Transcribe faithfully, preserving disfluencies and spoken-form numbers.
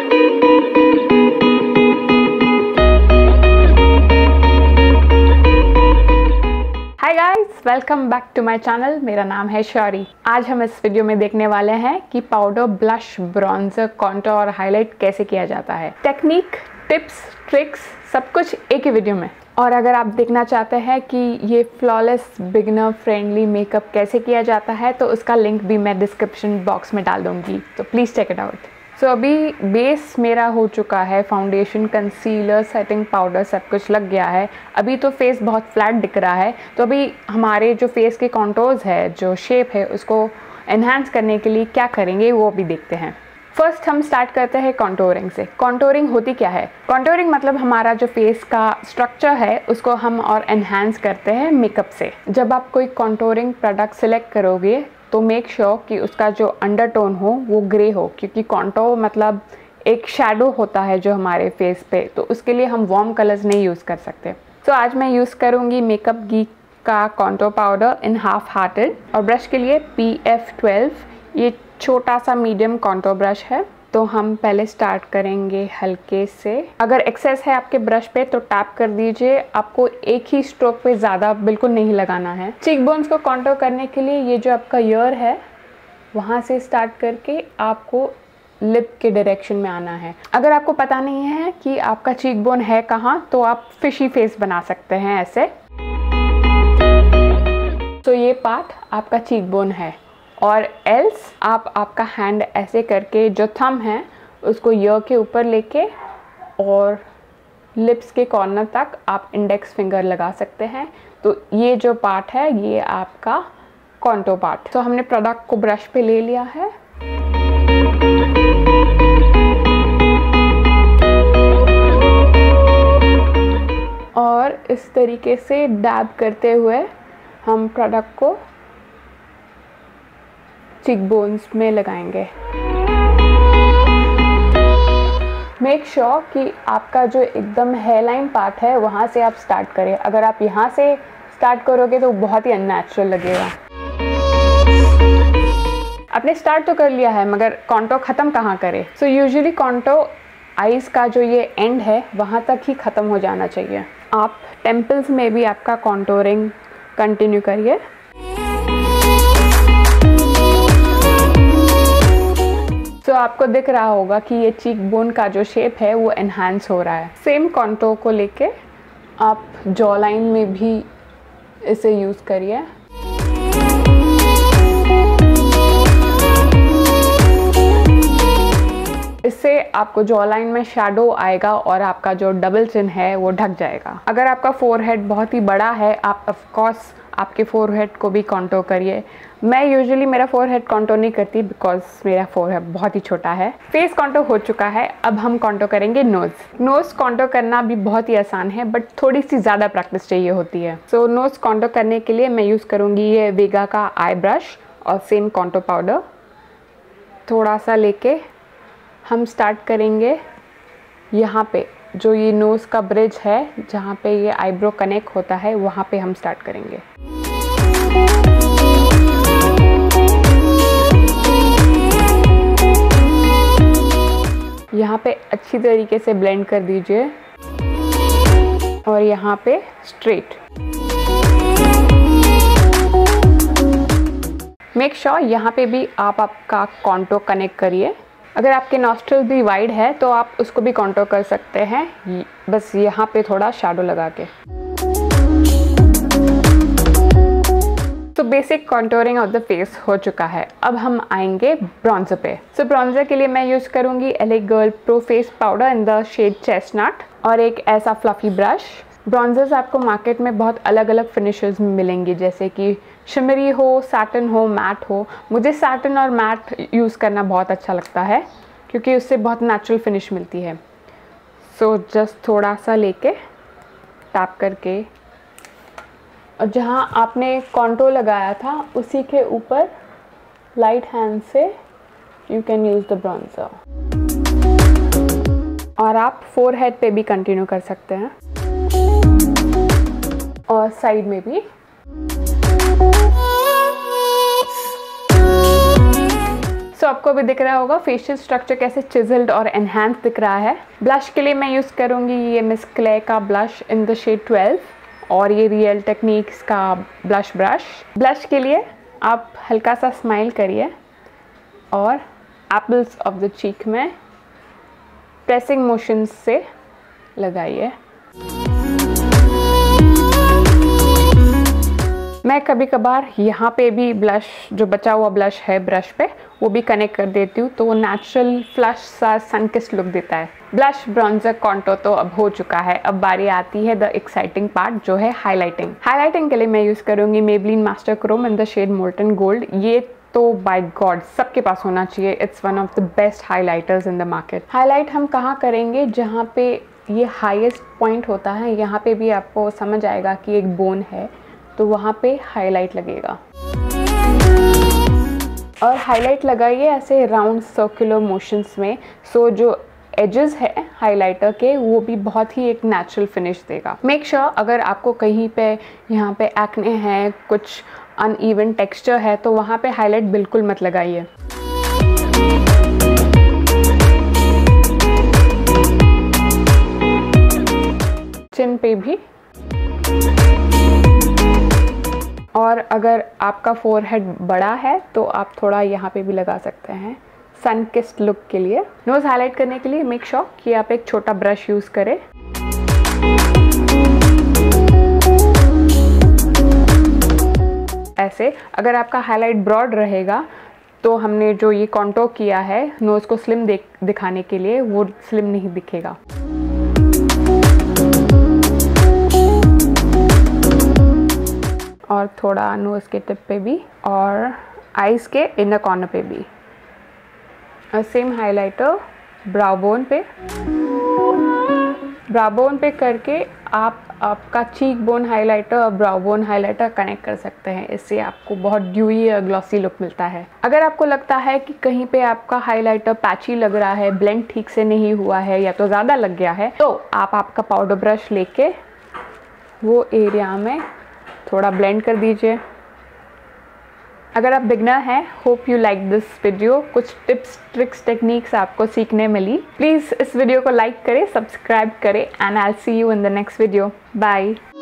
Welcome back to my channel. मेरा नाम है शौरी। आज हम इस वीडियो में देखने वाले हैं कि पाउडर, ब्लश, ब्रॉन्जर, कॉन्टूर और हाईलाइट कैसे किया जाता है। टेक्निक, टिप्स, ट्रिक्स सब कुछ एक ही वीडियो में। और अगर आप देखना चाहते हैं कि ये फ्लॉलेस बिगिनर फ्रेंडली मेकअप कैसे किया जाता है तो उसका लिंक भी मैं डिस्क्रिप्शन बॉक्स में डाल दूँगी, तो please check it out. So so, अभी बेस मेरा हो चुका है, फाउंडेशन, कंसीलर, सेटिंग पाउडर सब कुछ लग गया है। अभी तो फेस बहुत फ्लैट दिख रहा है, तो अभी हमारे जो फेस के कॉन्टोर्स है, जो शेप है, उसको एनहांस करने के लिए क्या करेंगे वो भी देखते हैं। फर्स्ट हम स्टार्ट करते हैं कॉन्टोरिंग से। कॉन्टोरिंग होती क्या है? कॉन्टोरिंग मतलब हमारा जो फेस का स्ट्रक्चर है उसको हम और एनहांस करते हैं मेकअप से। जब आप कोई कॉन्टोरिंग प्रोडक्ट सिलेक्ट करोगे तो मेक श्योर कि उसका जो अंडरटोन हो वो ग्रे हो, क्योंकि कॉन्टोर मतलब एक शैडो होता है जो हमारे फेस पे, तो उसके लिए हम वार्म कलर्स नहीं यूज़ कर सकते। तो so, आज मैं यूज़ करूँगी मेकअप गीक का contour powder in half hearted. और ब्रश के लिए पी एफ ट्वेल्व, ये छोटा सा मीडियम कॉन्टोर ब्रश है। तो हम पहले स्टार्ट करेंगे हल्के से। अगर एक्सेस है आपके ब्रश पे तो टैप कर दीजिए, आपको एक ही स्ट्रोक पे ज़्यादा बिल्कुल नहीं लगाना है। चीक बोन्स को कॉन्टोर करने के लिए ये जो आपका ईयर है वहाँ से स्टार्ट करके आपको लिप के डायरेक्शन में आना है। अगर आपको पता नहीं है कि आपका चीक बोन है कहाँ तो आप फिशी फेस बना सकते हैं ऐसे। तो ये पार्ट आपका चीक बोन है, और एल्स आप आपका हैंड ऐसे करके जो थंब है उसको ईयर के ऊपर लेके और लिप्स के कॉर्नर तक आप इंडेक्स फिंगर लगा सकते हैं। तो ये जो पार्ट है ये आपका कॉन्टोर पार्ट। तो हमने प्रोडक्ट को ब्रश पे ले लिया है और इस तरीके से डैब करते हुए हम प्रोडक्ट को चीक बोन्स में लगाएंगे। मेक श्योर कि आपका जो एकदम हेयरलाइन पार्ट है वहाँ से आप स्टार्ट करें। अगर आप यहाँ से स्टार्ट करोगे तो बहुत ही अननेचुरल लगेगा। आपने स्टार्ट तो कर लिया है मगर कॉन्टोर ख़त्म कहाँ करें? सो यूजुअली कॉन्टोर आईज का जो ये एंड है वहाँ तक ही ख़त्म हो जाना चाहिए। आप टेम्पल्स में भी आपका कॉन्टोरिंग कंटिन्यू करिए। तो so, आपको दिख रहा होगा कि ये चीक बोन का जो शेप है वो एनहांस हो रहा है। सेम कॉन्टोर को लेके आप जॉ लाइन में भी इसे यूज़ करिए। इससे आपको जॉ लाइन में शैडो आएगा और आपका जो डबल चिन है वो ढक जाएगा। अगर आपका फोरहेड बहुत ही बड़ा है आप ऑफ कोर्स आपके फोरहेड को भी कॉन्टोर करिए। मैं यूजुअली मेरा फोरहेड कॉन्टोर नहीं करती बिकॉज मेरा फोरहेड बहुत ही छोटा है। फेस कॉन्टोर हो चुका है, अब हम कॉन्टोर करेंगे नोज़। नोज़ कॉन्टोर करना भी बहुत ही आसान है बट थोड़ी सी ज़्यादा प्रैक्टिस चाहिए होती है। सो नोज़ कॉन्टोर करने के लिए मैं यूज़ करूँगी ये वेगा का आई ब्रश और सेम कॉन्टोर पाउडर। थोड़ा सा लेके हम स्टार्ट करेंगे यहाँ पे जो ये नोज़ का ब्रिज है जहाँ पे ये आईब्रो कनेक्ट होता है वहाँ पे हम स्टार्ट करेंगे। यहाँ पे अच्छी तरीके से ब्लेंड कर दीजिए और यहाँ पे स्ट्रेट। मेक श्योर यहाँ पे भी आप आपका कॉन्टोर कनेक्ट करिए। अगर आपके नॉस्ट्रल भी वाइड है तो आप उसको भी कॉन्टोर कर सकते हैं, बस यहाँ पे थोड़ा शैडो लगा के। तो basic contouring of the face हो चुका है। अब हम आएंगे ब्रॉन्जर पे। सो so, ब्रॉन्जर के लिए मैं यूज़ करूँगी L A girl pro face powder in the shade chestnut और एक ऐसा फ्लफी ब्रश। ब्रॉन्जर्स आपको मार्केट में बहुत अलग अलग फिनिशेस में मिलेंगी, जैसे कि शिमरी हो, सैटिन हो, मैट हो। मुझे सैटिन और मैट यूज़ करना बहुत अच्छा लगता है क्योंकि उससे बहुत नेचुरल फिनिश मिलती है। सो so, जस्ट थोड़ा सा लेके टैप करके और जहाँ आपने कॉन्टोर लगाया था उसी के ऊपर लाइट हैंड से you can use the bronzer. और आप फोरहेड पे भी कंटिन्यू कर सकते हैं और साइड में भी। सो सो आपको भी दिख रहा होगा फेशियल स्ट्रक्चर कैसे चिजल्ड और एनहांस दिख रहा है। ब्लश के लिए मैं यूज़ करूँगी ये मिस क्ले का blush in the shade twelve और ये रियल टेक्निक्स का ब्लश ब्रश। ब्लश के लिए आप हल्का सा स्माइल करिए और एप्पल्स ऑफ द चीक में प्रेसिंग मोशन से लगाइए। मैं कभी कभार यहाँ पे भी ब्लश, जो बचा हुआ ब्लश है ब्रश पे, वो भी कनेक्ट कर देती हूँ, तो वो नेचुरल फ्लश सा सनकिस्ड लुक देता है। ब्लश, ब्रॉन्जर, कॉन्टोर तो अब हो चुका है। अब बारी आती है द एक्साइटिंग पार्ट, जो है हाईलाइटिंग। हाईलाइटिंग के लिए मैं यूज़ करूँगी Maybelline master chrome in the shade molten gold. ये तो बाय गॉड सबके पास होना चाहिए। It's one of the best highlighters in the market. Highlight हम कहाँ करेंगे? जहाँ पे ये हाईएस्ट पॉइंट होता है, यहाँ पे भी आपको समझ आएगा कि एक बोन है, तो वहाँ पे हाईलाइट लगेगा। और हाईलाइट लगाइए ऐसे राउंड सर्कुलर मोशंस में, सो जो एजेस है हाइलाइटर के वो भी बहुत ही एक नेचुरल फिनिश देगा। मेक श्योर sure, अगर आपको कहीं पे यहाँ पे एक्ने है, कुछ अनइवन टेक्सचर है, तो वहाँ पे हाईलाइट बिल्कुल मत लगाइए। चिन पे भी, और अगर आपका फोरहेड बड़ा है तो आप थोड़ा यहाँ पे भी लगा सकते हैं सन किस्ड लुक के लिए। नोज हाईलाइट करने के लिए मेक श्योर कि आप एक छोटा ब्रश यूज़ करें। ऐसे अगर आपका हाईलाइट ब्रॉड रहेगा तो हमने जो ये कॉन्टोर किया है नोज को स्लिम दिखाने के लिए, वो स्लिम नहीं दिखेगा। और थोड़ा नोज़ के टिप पे भी और आईज के इनर कॉर्नर पे भी। और सेम हाइलाइटर ब्राउ बोन पे, ब्राउ बोन पे करके आप आपका चीक बोन हाइलाइटर और ब्राउ बोन हाइलाइटर कनेक्ट कर सकते हैं। इससे आपको बहुत ड्यूई और ग्लॉसी लुक मिलता है। अगर आपको लगता है कि कहीं पे आपका हाइलाइटर पैची लग रहा है, ब्लेंड ठीक से नहीं हुआ है या तो ज़्यादा लग गया है, तो आप आपका पाउडर ब्रश लेके वो एरिया में थोड़ा ब्लेंड कर दीजिए। अगर आप बिगनर हैं, hope you like this video. कुछ टिप्स, ट्रिक्स, टेक्निक्स आपको सीखने मिली। प्लीज़ इस वीडियो को लाइक करें, सब्सक्राइब करें, and I will see you in the next video. Bye.